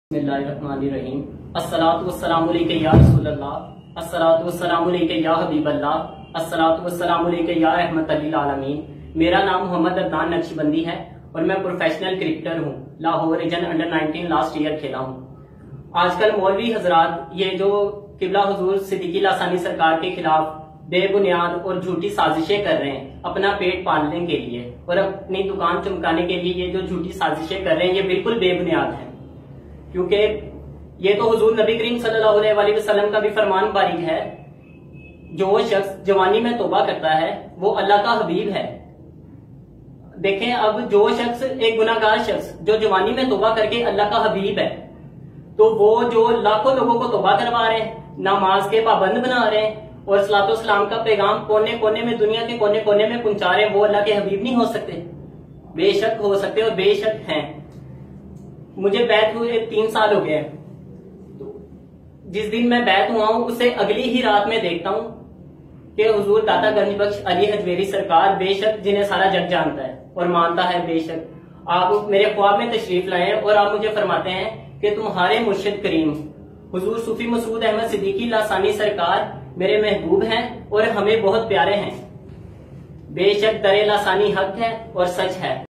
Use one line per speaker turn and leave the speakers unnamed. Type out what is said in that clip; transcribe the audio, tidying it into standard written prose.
बिस्मिल्लाहिर्रहमानिर्रहीम। अस्सलातु वस्सलामु अलैका या रसूलल्लाह, अस्सलातु वस्सलामु अलैका या हबीबल्लाह, अस्सलातु वस्सलामु अलैका या रहमतल लिल आलमीन। मेरा नाम मोहम्मद अदनान नक्शबंदी है और मैं प्रोफेशनल क्रिकेटर हूँ। Lahore region under 19 last year खेला हूँ। आजकल मौलवी हजरात ये जो किबला हुजूर सिद्दीकी लासानी सरकार के खिलाफ बेबुनियाद और झूठी साजिशें कर रहे हैं अपना पेट पालने के लिए और अपनी दुकान चमकाने के लिए, ये जो झूठी साजिशें कर रहे हैं ये बिल्कुल बेबुनियाद है, क्योंकि ये तो हुजूर नबी करीम सल्लल्लाहु अलैहि वसल्लम का भी फरमान बारीक है, जो शख्स जवानी में तौबा करता है वो अल्लाह का हबीब है। देखें, अब जो शख्स एक गुनाहगार शख्स जो जवानी में तौबा करके अल्लाह का हबीब है, तो वो जो लाखों लोगों को तौबा करवा रहे हैं, नमाज के पाबंद बना रहे हैं और सलातो सलाम का पैगाम कोने कोने में, दुनिया के कोने कोने में पहुंचा रहे हैं, वो अल्लाह के हबीब नहीं हो सकते? बेशक हो सकते और बेशक हैं। मुझे बैत हुए 3 साल हो गए। तो जिस दिन मैं बैत हुआ हूं उससे अगली ही रात में देखता हूं कि हुजूर दाता गंज बख्श अली हजवेरी सरकार, बेशक जिन्हें सारा जग जानता है और मानता है, बेशक आप मेरे ख्वाब में तशरीफ लाए और आप मुझे फरमाते हैं कि तुम्हारे मुर्शिद करीम हुजूर सूफी मसूद अहमद सिद्दीकी लासानी सरकार मेरे महबूब हैं और हमें बहुत प्यारे हैं। बेशक दरे लासानी हक है और सच है।